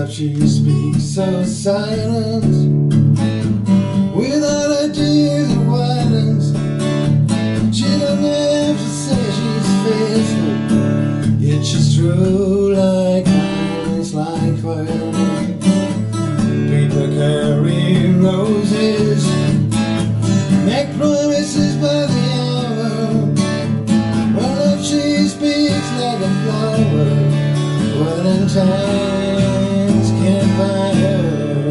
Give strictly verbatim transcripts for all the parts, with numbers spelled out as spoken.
love she speaks so silent, without ideas of violence. She don't have to say she's faithful, yet she's true like kindness, like fire. People carry roses, make promises by the hour. Her love she speaks like a flower, Valentine's can't buy her.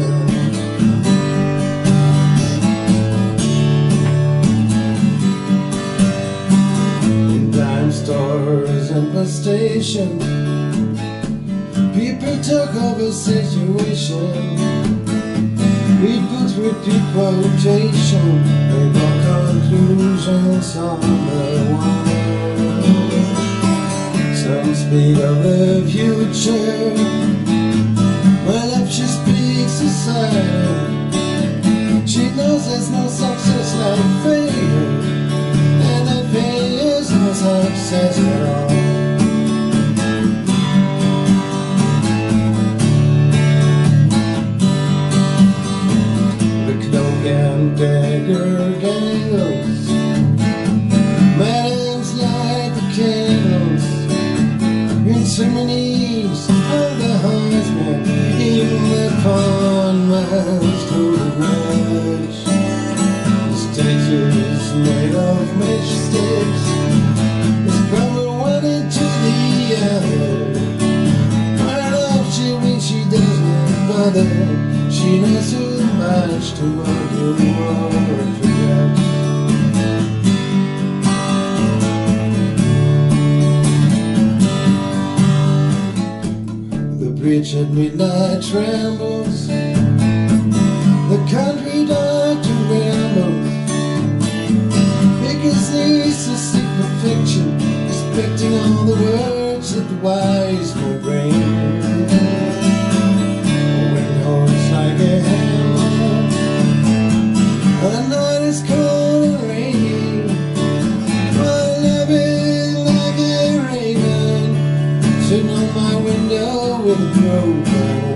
In dime stores and bus stations, people talk of a situation. Read books, repeat quotation, they draw conclusions on the wire. Some speak of the future, my love she speaks of silence. She knows there's no success like failure, and that failure's no success at all. Dagger dangles, madams light the candles in ceremonies of the husband, even the pawn must hold a grudge. The statues made of matchsticks is crumbled one into the other. My love she means she doesn't bother. She knows too much to argue or forget. The bridge at midnight trembles, the country doctor rambles, because they used to seek perfection, expecting all the words that the wise will bring. Like a hammer, the night is cold and rainy. My love is like a raven, sitting on my window with a broken